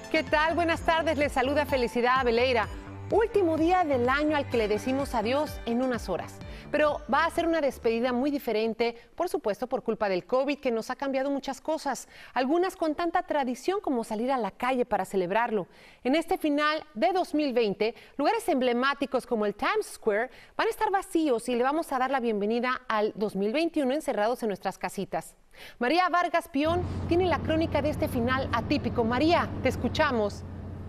¿Qué tal? Buenas tardes, les saluda Felicidad Abeleira. Último día del año al que le decimos adiós en unas horas. Pero va a ser una despedida muy diferente, por supuesto por culpa del COVID, que nos ha cambiado muchas cosas, algunas con tanta tradición como salir a la calle para celebrarlo. En este final de 2020, lugares emblemáticos como el Times Square van a estar vacíos y le vamos a dar la bienvenida al 2021 encerrados en nuestras casitas. María Vargas Pion tiene la crónica de este final atípico. María, te escuchamos.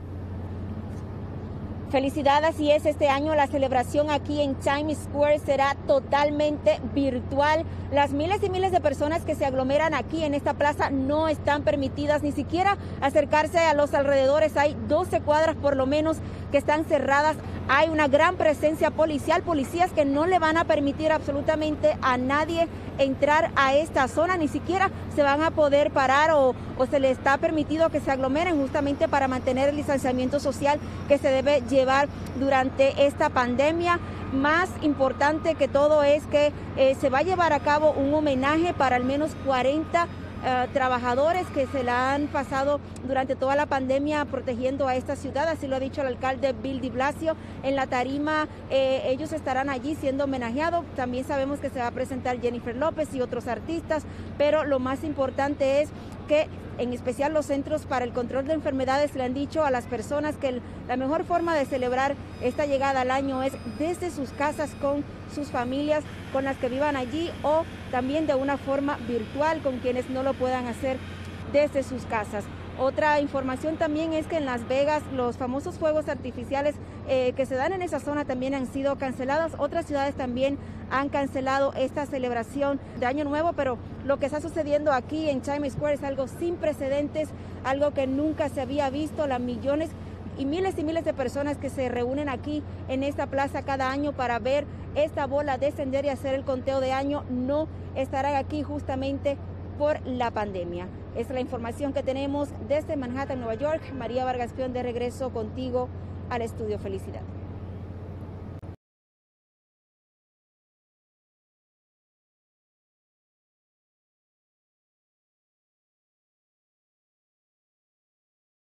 Felicidad, así es, este año la celebración aquí en Times Square será totalmente virtual. Las miles y miles de personas que se aglomeran aquí en esta plaza no están permitidas ni siquiera acercarse a los alrededores. Hay 12 cuadras por lo menos que están cerradas. Hay una gran presencia policial, policías que no le van a permitir absolutamente a nadie entrar a esta zona, ni siquiera se van a poder parar o se les está permitido que se aglomeren justamente para mantener el distanciamiento social que se debe llevar durante esta pandemia. Más importante que todo es que se va a llevar a cabo un homenaje para al menos 40 trabajadores que se la han pasado durante toda la pandemia protegiendo a esta ciudad, así lo ha dicho el alcalde Bill de Blasio. En la tarima ellos estarán allí siendo homenajeados. También sabemos que se va a presentar Jennifer López y otros artistas, pero lo más importante es que en especial los Centros para el Control de Enfermedades le han dicho a las personas que la mejor forma de celebrar esta llegada al año es desde sus casas con sus familias, con las que vivan allí, o también de una forma virtual con quienes no lo puedan hacer desde sus casas. Otra información también es que en Las Vegas los famosos fuegos artificiales que se dan en esa zona también han sido cancelados. Otras ciudades también han cancelado esta celebración de Año Nuevo, pero lo que está sucediendo aquí en Times Square es algo sin precedentes, algo que nunca se había visto. Las millones y miles de personas que se reúnen aquí en esta plaza cada año para ver esta bola descender y hacer el conteo de año no estarán aquí justamente por la pandemia. Esta es la información que tenemos desde Manhattan, Nueva York. María Vargas Pion, de regreso contigo al estudio. Felicidad.